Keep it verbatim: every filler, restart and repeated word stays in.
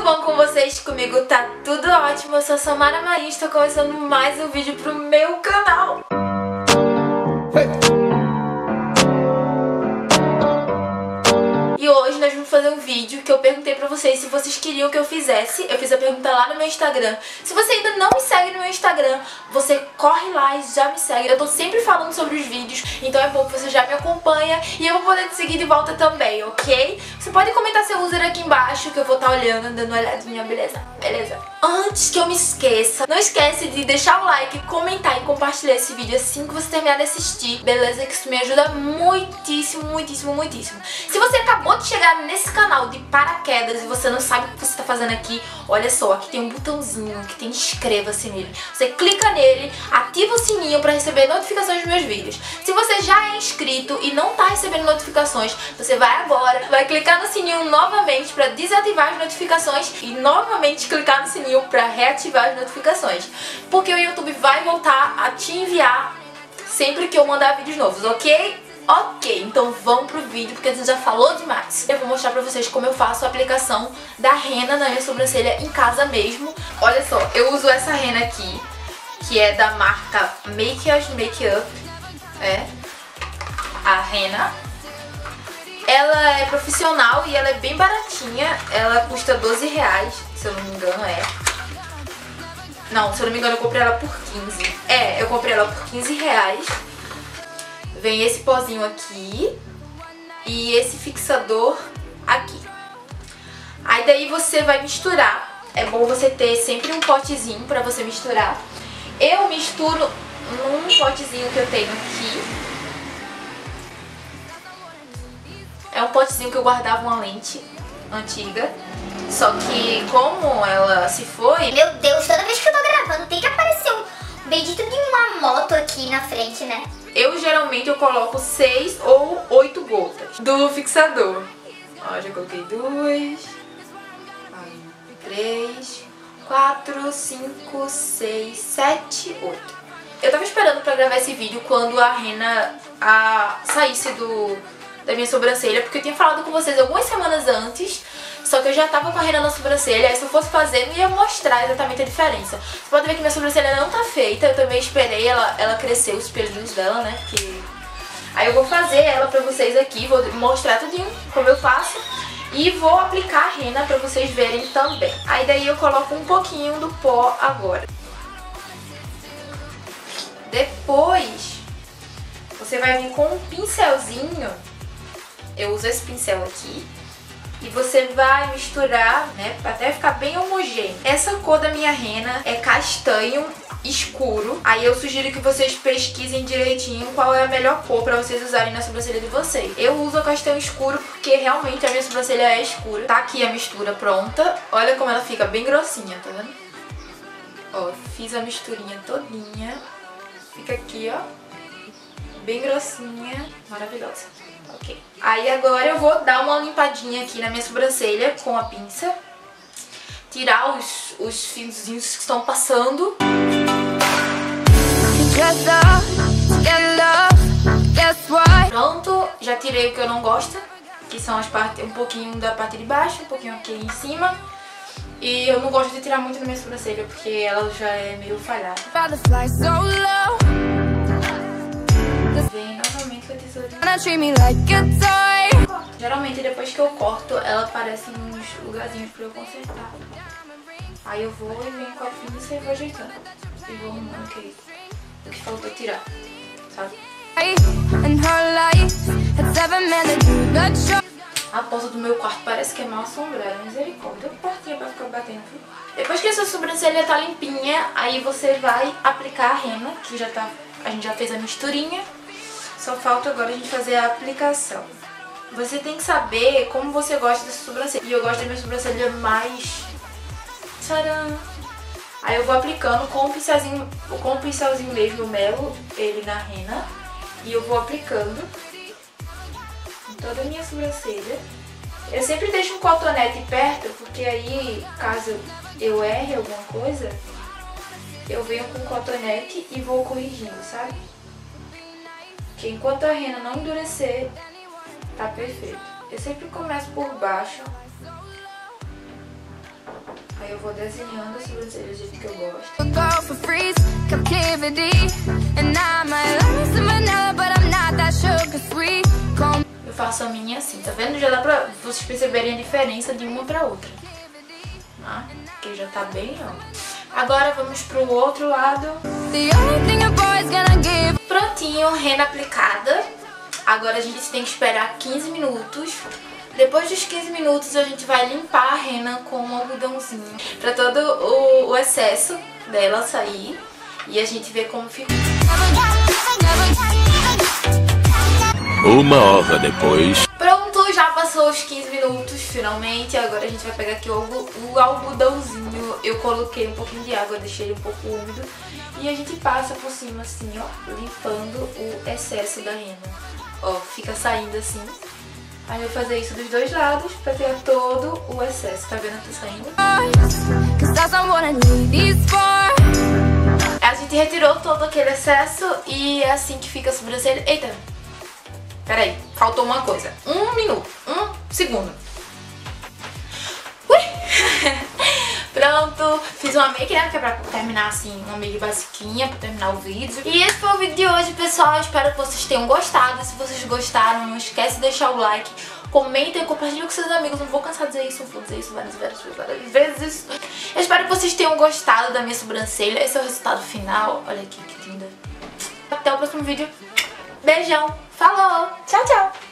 bom com vocês? Comigo tá tudo ótimo. Eu sou a Samara Marinho e estou começando mais um vídeo pro meu canal. E hoje nós vamos fazer um vídeo que eu perguntei pra vocês se vocês queriam que eu fizesse. Eu fiz a pergunta lá no meu Instagram. Se você ainda não me segue no meu Instagram, você corre lá e já me segue. Eu tô sempre falando sobre os vídeos, então é bom que você já me acompanha e eu vou poder te seguir de volta também, ok? Você pode comentar seu user aqui embaixo que eu vou estar olhando, dando uma olhadinha, beleza? Beleza? Antes que eu me esqueça, não esquece de deixar o like, comentar e compartilhar esse vídeo assim que você terminar de assistir, beleza? Que isso me ajuda muitíssimo, muitíssimo, muitíssimo. Se você acabou de chegar nesse canal de paraquedas e você não sabe o que você tá fazendo aqui, olha só, aqui tem um botãozinho que tem inscreva-se nele. Você clica nele, ativa o sininho pra receber notificações dos meus vídeos. Se você já é inscrito e não tá recebendo notificações, você vai agora, vai clicar no sininho novamente pra desativar as notificações e novamente clicar no sininho pra reativar as notificações. Porque o YouTube vai voltar a te enviar sempre que eu mandar vídeos novos, ok? Ok, então vamos pro vídeo, porque a gente já falou demais. Eu vou mostrar pra vocês como eu faço a aplicação da rena na minha sobrancelha em casa mesmo. Olha só, eu uso essa rena aqui, que é da marca Makiage Makeup. É, a rena. Ela é profissional e ela é bem baratinha. Ela custa doze reais, se eu não me engano é. Não, se eu não me engano eu comprei ela por quinze. É, eu comprei ela por quinze reais. Vem esse pozinho aqui e esse fixador aqui. Aí daí você vai misturar. É bom você ter sempre um potezinho pra você misturar. Eu misturo num potezinho que eu tenho aqui. É um potezinho que eu guardava uma lente antiga. Só que como ela se foi... Meu Deus, toda vez que eu tô gravando tem que aparecer um bendito de uma moto aqui na frente, né? Eu geralmente eu coloco seis ou oito gotas do fixador. Ó, já coloquei duas, três, quatro, cinco, seis, sete, oito. Eu tava esperando pra gravar esse vídeo quando a rena a, saísse do, da minha sobrancelha, porque eu tinha falado com vocês algumas semanas antes. Só que eu já tava com a rena na sobrancelha, aí se eu fosse fazer, não ia mostrar exatamente a diferença. Você pode ver que minha sobrancelha não tá feita, eu também esperei ela, ela crescer, os pelinhos dela, né? Porque... Aí eu vou fazer ela pra vocês aqui, vou mostrar tudinho como eu faço. E vou aplicar a rena pra vocês verem também. Aí daí eu coloco um pouquinho do pó agora. Depois, você vai vir com um pincelzinho. Eu uso esse pincel aqui. E você vai misturar, né, até ficar bem homogêneo. Essa cor da minha rena é castanho escuro. Aí eu sugiro que vocês pesquisem direitinho qual é a melhor cor pra vocês usarem na sobrancelha de vocês. Eu uso a castanho escuro porque realmente a minha sobrancelha é escura. Tá aqui a mistura pronta. Olha como ela fica bem grossinha, tá vendo? Ó, fiz a misturinha todinha. Fica aqui, ó, bem grossinha, maravilhosa. Ok. Aí agora eu vou dar uma limpadinha aqui na minha sobrancelha com a pinça. Tirar os, os fiozinhos que estão passando. Pronto, já tirei o que eu não gosto, que são as partes, um pouquinho da parte de baixo, um pouquinho aqui em cima. E eu não gosto de tirar muito da minha sobrancelha, porque ela já é meio falhada. Vem novamente com a tesourinha. Geralmente depois que eu corto, ela aparece uns lugarzinhos pra eu consertar. Aí eu vou e venho com a pinça e vou ajeitando. E vou arrumando o que, o que faltou tirar, sabe? A porta do meu quarto parece que é mal assombrada, misericórdia. Eu portinha pra ficar batendo. Depois que a sua sobrancelha tá limpinha, aí você vai aplicar a rena, que já tá, a gente já fez a misturinha. Só falta agora a gente fazer a aplicação. Você tem que saber como você gosta dessa sobrancelha. E eu gosto da minha sobrancelha mais... Tcharam! Aí eu vou aplicando com o pincelzinho, com o pincelzinho mesmo, eu melo ele na rena. E eu vou aplicando em toda a minha sobrancelha. Eu sempre deixo um cotonete perto, porque aí, caso eu erre alguma coisa, eu venho com o cotonete e vou corrigindo, sabe? Que enquanto a rena não endurecer, tá perfeito. Eu sempre começo por baixo Aí eu vou desenhando a sobrancelha do jeito que eu gosto. Eu faço a minha assim, tá vendo? Já dá pra vocês perceberem a diferença de uma pra outra. Ah, que já tá bem, ó. Agora vamos pro outro lado. Prontinho, rena aplicada. Agora a gente tem que esperar quinze minutos. Depois dos quinze minutos a gente vai limpar a rena com um algodãozinho pra todo o, o excesso dela sair. E a gente vê como fica. Uma hora depois. Pronto, já passou os quinze minutos finalmente. Agora a gente vai pegar aqui o, o algodãozinho. Eu coloquei um pouquinho de água, deixei ele um pouco úmido. E a gente passa por cima assim, ó, limpando o excesso da rena. Ó, fica saindo assim. Aí eu vou fazer isso dos dois lados pra ter todo o excesso. Tá vendo que tá saindo? A gente retirou todo aquele excesso e é assim que fica a sobrancelha. Eita! Peraí, faltou uma coisa. Um minuto, um segundo. Ui! Pronto, fiz uma make, né? Que é pra terminar assim, uma make basiquinha, pra terminar o vídeo. E esse foi o vídeo de hoje, pessoal. Espero que vocês tenham gostado. Se vocês gostaram, não esquece de deixar o like. Comentem, compartilhem com seus amigos. Não vou cansar de dizer isso, não vou dizer isso várias, várias, várias vezes. Eu espero que vocês tenham gostado da minha sobrancelha. Esse é o resultado final. Olha aqui que linda. Até o próximo vídeo. Beijão. Falou. Tchau, tchau.